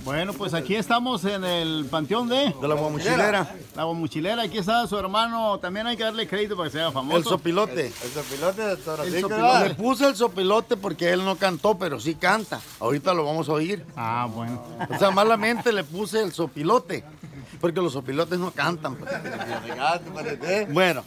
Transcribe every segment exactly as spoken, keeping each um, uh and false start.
Bueno, pues aquí estamos en el panteón de... De la Guamuchilera. La Guamuchilera, aquí está su hermano, también hay que darle crédito para que sea famoso. El sopilote. El, el sopilote de Torocico. El sopilote. Le puse el sopilote porque él no cantó, pero sí canta. Ahorita lo vamos a oír. Ah, bueno. O sea, malamente le puse el sopilote, porque los sopilotes no cantan. Pues. Bueno,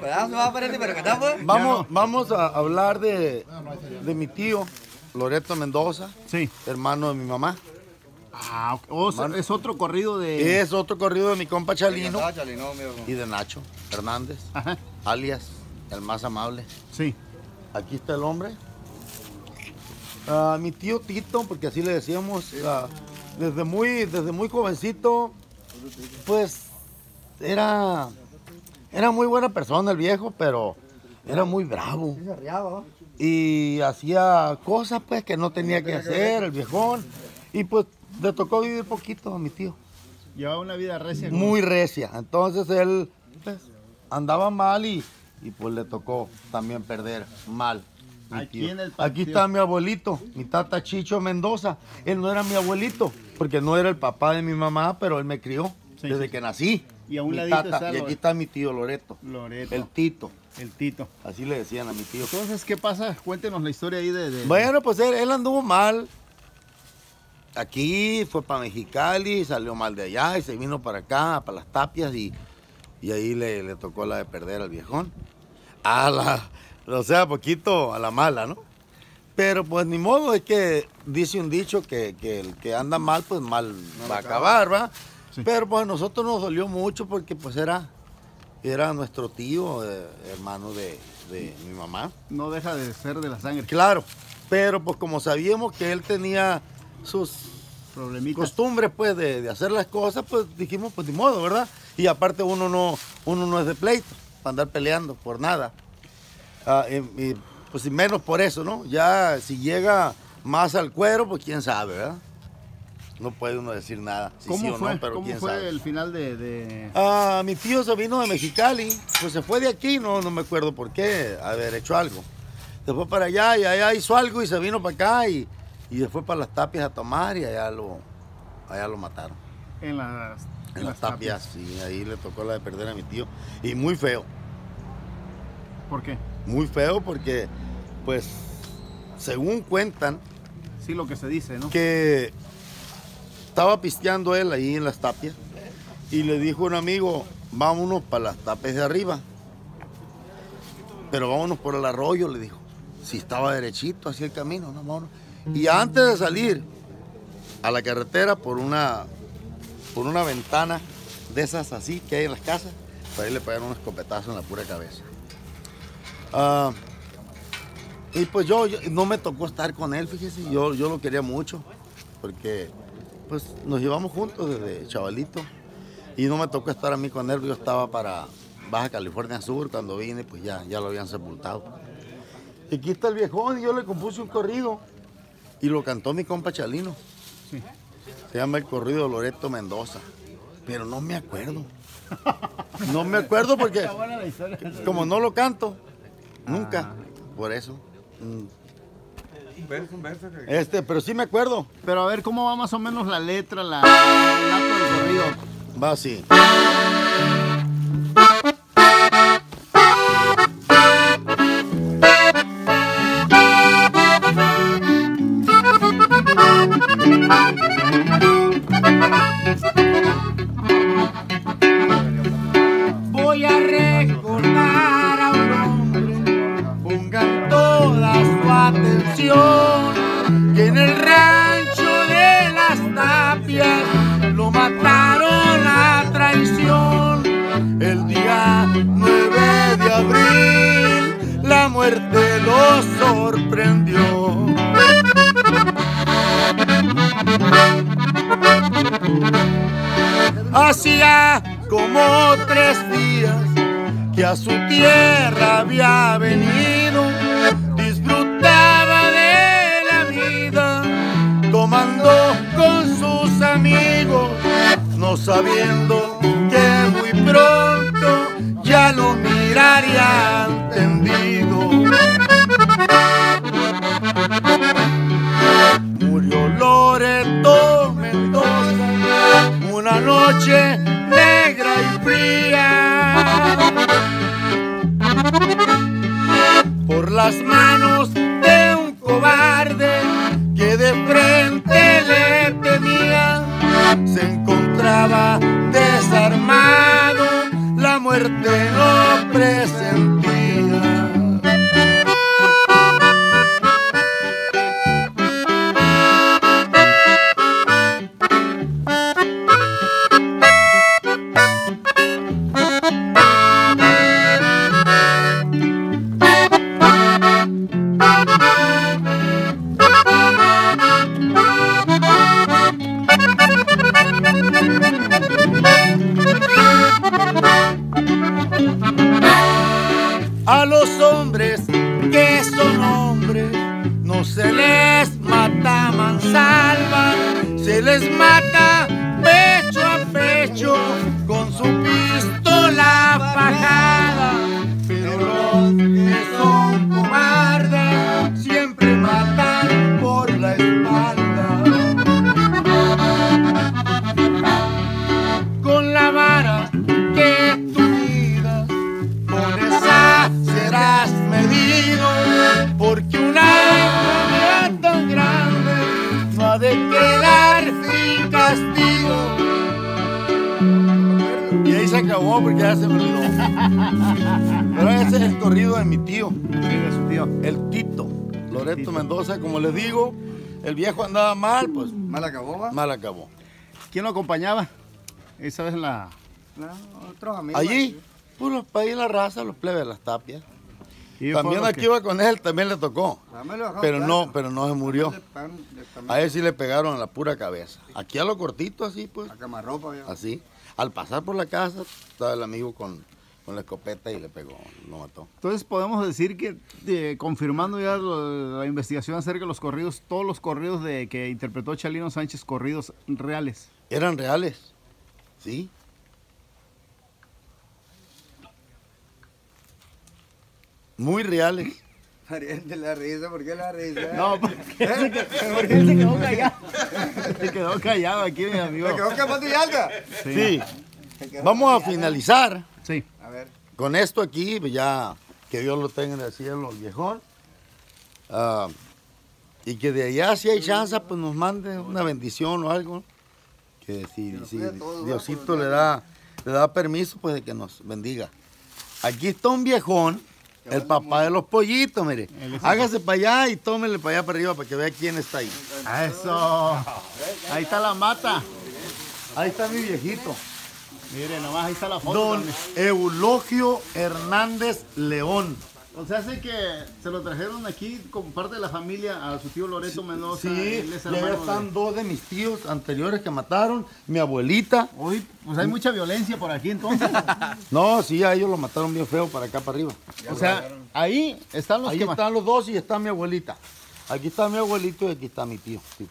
vamos, vamos a hablar de, de mi tío, Loreto Mendoza, Sí. hermano de mi mamá. Ah, o sea, es otro corrido de... Es otro corrido de mi compa Chalino Chalino, amigo. y de Nacho Hernández, Ajá, alias el más amable. sí. Aquí está el hombre. Ah, mi tío Tito, porque así le decíamos, ah, desde muy, desde muy jovencito, pues era, era muy buena persona el viejo, pero era muy bravo. Y hacía cosas pues que no tenía que hacer el viejón. Y pues le tocó vivir poquito a mi tío. Llevaba una vida recia. Muy recia. Entonces él pues, andaba mal y, y pues le tocó también perder mal. mi Aquí tío. en el Aquí panteón. está mi abuelito, mi tata Chicho Mendoza. Él no era mi abuelito, porque no era el papá de mi mamá, pero él me crió Sí, desde sí. que nací. Y a un Mi ladito tata, está y aquí Loreto. está mi tío Loreto, Loreto, el Tito. el Tito. Así le decían a mi tío. Entonces, ¿qué pasa? Cuéntenos la historia ahí de... de- Bueno, pues él, él anduvo mal. Aquí fue para Mexicali, salió mal de allá y se vino para acá, para las Tapias, y, y ahí le, le tocó la de perder al viejón. A la, o sea, poquito a la mala, ¿no? Pero pues ni modo, es que dice un dicho que, que el que anda mal, pues mal va a acabar, ¿va? Sí. Pero pues a nosotros nos dolió mucho porque pues era, era nuestro tío, eh, hermano de, de mi mamá. No deja de ser de la sangre. Claro, pero pues como sabíamos que él tenía sus Problemitas. costumbres pues de, de hacer las cosas, pues dijimos pues ni modo, ¿verdad? Y aparte uno no, uno no es de pleito, para andar peleando por nada. Ah, y, y, pues y menos por eso, ¿no? Ya si llega más al cuero, pues quién sabe, ¿verdad? No puede uno decir nada, si ¿Cómo sí o fue, no, pero ¿cómo quién fue sabe. el final de...? de... Ah, mi tío se vino de Mexicali, pues se fue de aquí, no, no me acuerdo por qué, haber hecho algo. Se fue para allá y allá hizo algo y se vino para acá y, y se fue para las Tapias a tomar y allá lo, allá lo mataron. En las, En las Tapias, y ahí le tocó la de perder a mi tío. Y muy feo, ¿Por qué? muy feo porque, pues, según cuentan, Sí, lo que se dice, ¿no? que estaba pisteando él ahí en las Tapias y le dijo a un amigo, vámonos para las Tapias de arriba, pero vámonos por el arroyo, le dijo. Si estaba derechito así el camino, no, vámonos. Y antes de salir a la carretera por una, por una ventana de esas así que hay en las casas, por ahí le pegaron un escopetazo en la pura cabeza. Ah, y pues yo, yo- no me tocó estar con él, fíjese, yo, yo lo quería mucho, porque pues nos llevamos juntos desde chavalito, y no me tocó estar a mí con él, yo estaba para Baja California Sur, cuando vine pues ya, ya lo habían sepultado. Y aquí está el viejón, y yo le compuse un corrido, y lo cantó mi compa Chalino. Sí. Se llama el corrido Loreto Mendoza, pero no me acuerdo. No me acuerdo porque Está buena la historia. como no lo canto, nunca, por eso. Mm, Un verso, un verso. que- Este, pero sí me acuerdo. Pero a ver, ¿cómo va más o menos la letra, la, el relato del corrido? Va así. Voy a recordar a un hombre, pongan toda su atención, que en el rancho de las Tapias lo mataron a traición. El día nueve de abril la muerte lo sorprendió. Hacía como tres días que a su tierra había venido, disfrutaba de la vida, tomando con sus amigos, no sabiendo que muy pronto ya lo mirarían tendido. Murió Loreto Mendoza noche negra y fría, por las manos de un cobarde que de frente le temía, se encontraba desarmado, la muerte no presentía. A los hombres que son hombres no se les mata a mansalva, se les mata pecho a pecho con su pistola fajada. Pero los que son cobardes siempre matan por la espalda. Con la vara que tú midas, con esa serás medido, porque una enfermedad tan grande no ha de quedar sin castigo. Y ahí se acabó porque ya se me olvidó. Pero ese es el corrido de mi tío. de su tío. El Tito, Loreto Mendoza. Como les digo, el viejo andaba mal, pues ¿Mal acabó, va? mal acabó. ¿Quién lo acompañaba? Esa vez en la... No, otros amigos. Allí, puros para ir la raza, los plebes, las tapias. y También fueron aquí que- iba con él, también le tocó. Dame lo dejó Pero claro. no, pero no se murió. Le pegaron- le también- A él sí le pegaron a la pura cabeza. Aquí a lo cortito, así pues. A quemarropa, viejo. Así. Al pasar por la casa, estaba el amigo con, con la escopeta y le pegó, lo mató. Entonces podemos decir que, eh, confirmando ya lo- la investigación acerca de los corridos, todos los corridos de que interpretó Chalino Sánchez, corridos reales. Eran reales. ¿Sí? Muy reales. Pariente la risa, ¿por qué la risa? No, porque, se que- porque él se quedó callado. Se quedó callado aquí, mi amigo. ¿Me quedó quemando y alga? Sí. Vamos a finalizar Sí. A ver. con esto aquí, pues ya que Dios lo tenga en el cielo, el viejón. Ah, y que de allá, si hay chance, pues nos mande una bendición o algo. Que si, nos si cuide a todos, Diosito ¿verdad? le da, le da permiso, pues de que nos bendiga. Aquí está un viejón, el papá de los pollitos, mire. Hágase para allá y tómele para allá para arriba para que vea quién está ahí. A eso. Ahí está la mata. Ahí está mi viejito. Mire, nomás ahí está la foto. Don también. Eulogio Hernández León. O sea, hace que se lo trajeron aquí como parte de la familia a su tío Loreto Mendoza. Sí, él es y allá hermano están de- dos de mis tíos anteriores que mataron, mi abuelita. Uy, pues hay mucha violencia por aquí entonces. No, sí, a ellos lo mataron bien feo para acá para arriba. O sea, ahí están los Ahí que ma- están los dos y está mi abuelita. Aquí está mi abuelito y aquí está mi tío. Sí.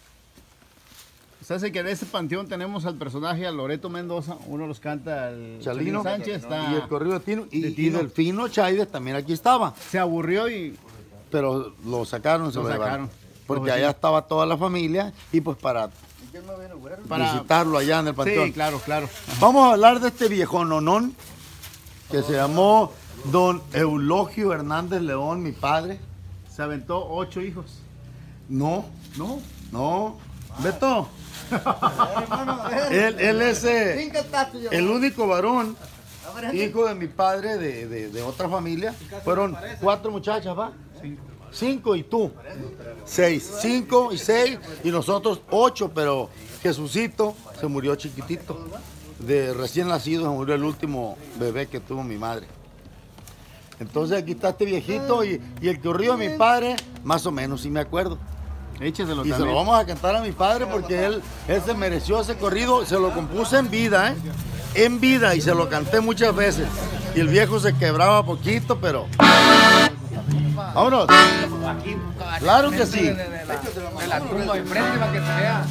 O sea, hace que en ese panteón tenemos al personaje, a Loreto Mendoza. Uno los canta el Chalino Sánchez. Está, y el corrido de Tino. Y, de y Tino. Delfino Chaides también aquí estaba. se aburrió y Pero lo sacaron, se Lo lo, llevaron. sacaron. Porque Los allá vecinos. estaba toda la familia y pues para, ¿Y quién no viene, güero? para... visitarlo allá en el panteón. Sí, claro, claro. Vamos a hablar de este viejononón que se llamó Don Eulogio Hernández León, mi padre. Se aventó ocho hijos. No, ¿No? no. Beto, Hermano, a ver. él, él es eh, Cinco tazos, el único varón, A ver, hijo de mi padre de, de- de otra familia. Fueron cuatro muchachas, ¿va? Cinco y tú. Seis. Cinco y seis y nosotros ocho, pero Jesucito se murió chiquitito. De recién nacido se murió el último bebé que tuvo mi madre. Entonces aquí está este viejito y, y el corrido de mi padre, más o menos, sí me acuerdo. Écheselo Y se también. lo vamos a cantar a mi padre porque él, él se mereció ese corrido, se lo compuse en vida, ¿eh? En vida y se lo canté muchas veces. Y el viejo se quebraba poquito, pero... Vámonos. Claro que sí. de la tumba enfrente para que se vea.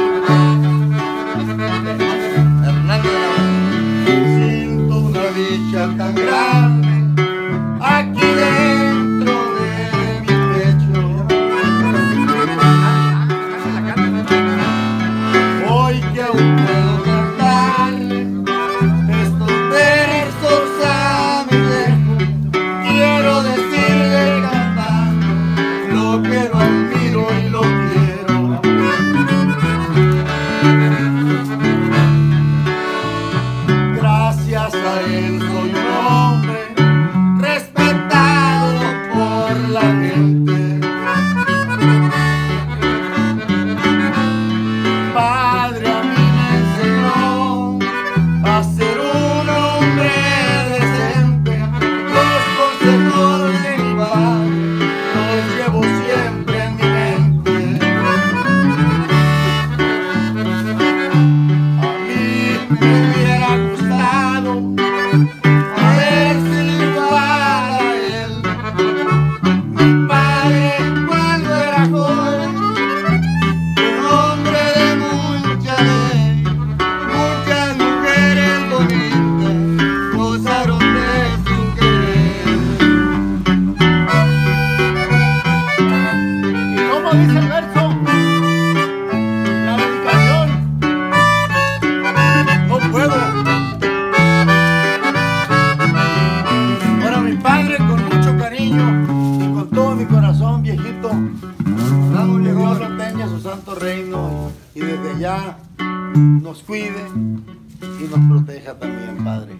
Siento una dicha y nos proteja también, Padre.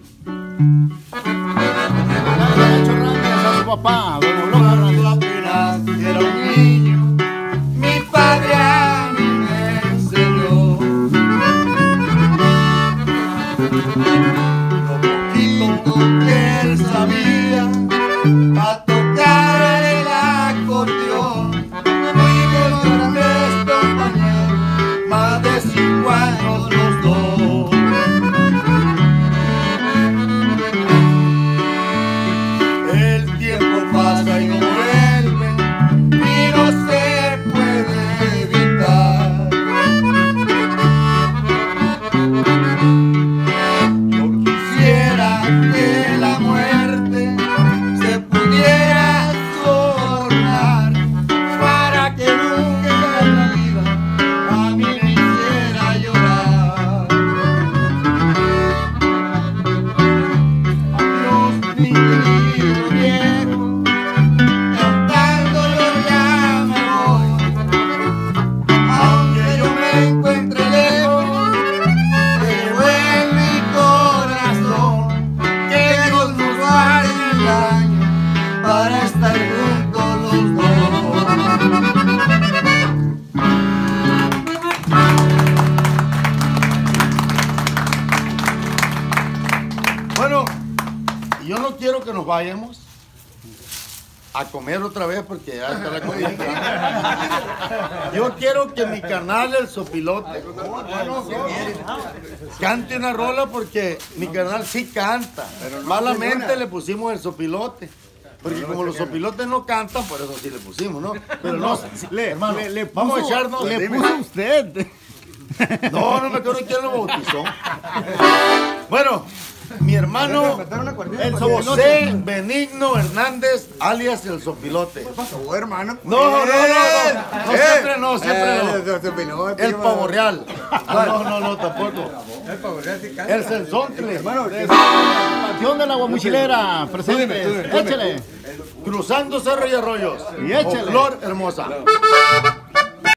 A su papá, don Eulogio Cuando Hernández. apenas era un niño, mi padre a mí me enseñó lo poquito que él sabía a tocar el acordeón. Fuimos grandes compañeros, más de cinco años los dos. El tiempo pasa y no vuelve y no se puede evitar. Yo quisiera que la muerte se pudiera tornar para que nunca en la vida a mí me hiciera llorar. Adiós, mi querido viejo, cantando yo ya me voy. Aunque yo me encuentre lejos, te llevo en mi corazón. Que Dios nos guarde el año para estar juntos los dos. Bueno, yo no quiero que nos vayamos a comer otra vez porque ya está la comida. Yo quiero que mi carnal, el Sopilote, cante una rola porque mi carnal sí canta. Malamente le pusimos el Sopilote. Porque como los sopilotes no cantan, por eso sí le pusimos, ¿no? Pero no, sí, Le, hermano, le, le vamos a puso- echarnos. Le Dime. puso usted. No, no me acuerdo quién lo bautizó. Bueno, mi hermano, el José Benigno Hernández, alias el Sopilote. ¿Qué pasó, hermano? No, no, no, no, no, Eh, siempre no, siempre eh, no. de- de Pilote, El iba- pavo real. No, no, no, tampoco. El pavo real sí canta. El Censontle, Hermano, Panteón de la Guamuchilera, presente. Tú dime, tú dime, tú dime. Échale. cruzando cerros y arroyos. Y échale. Con flor hermosa.